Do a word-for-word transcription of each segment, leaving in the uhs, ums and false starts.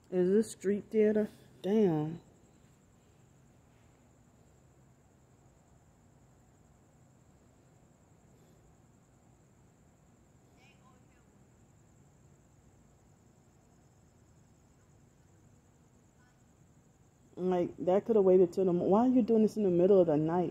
Is this street theater? Damn. Like, that could have waited till the... Why are you doing this in the middle of the night?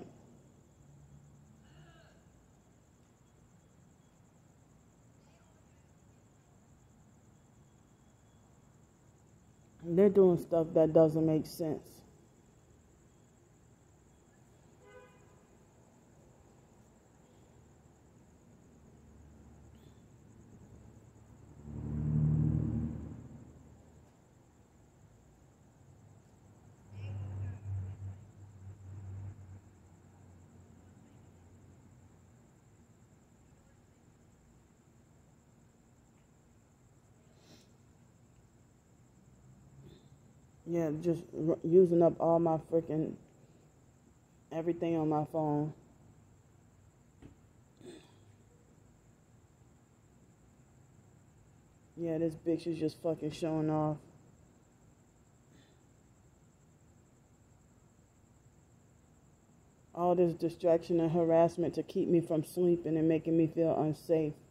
They're doing stuff that doesn't make sense. Yeah, just r- using up all my freaking everything on my phone. Yeah, this bitch is just fucking showing off. All this distraction and harassment to keep me from sleeping and making me feel unsafe.